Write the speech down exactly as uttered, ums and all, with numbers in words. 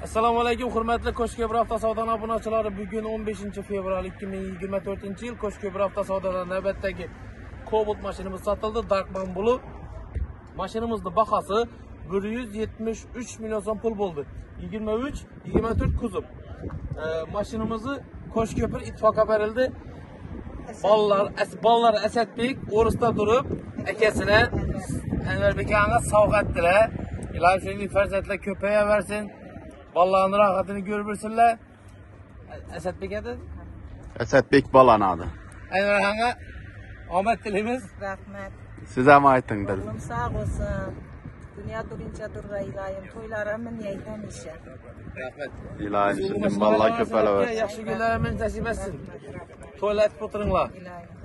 Assalomu alaykum, hurmatli Qo'shko'pir avtosavdo obunachilari. Bugun o'n beshinchi fevral ikki ming yigirma to'rtinchi yil Qo'shko'pir avtosavdoda navbatdagi Cobalt mashinamiz sotildi. Darkman Blue. Mashinamizning bahosi bir yuz yetmish uch million so'm pul bo'ldi. yigirma uch yigirma to'rt kuzov. E, mashinamizni Qo'shko'pir ittifoqqa berildi. Bolalar, bolalar Asadbek o'risda turib, akasini Anvarbek aka sovg'a etdilar. Ilohim shunday farzandlar ko'payaversin. Vallahi rahatını görürsünler. Asadbek adı? Asadbek balanadı. Aynen hangi? Ahmet dilimiz. Rahmet. Size mi aytın dedi? Oğlum sağ olsun. Dünya durunca durga ilayim. Toylarımın yeyden işe. Rahmet. İlahi sizin vallahi köpele ver. Yaxşı günlerimin nasip etsin. Toylar etip oturunlar. İlayim.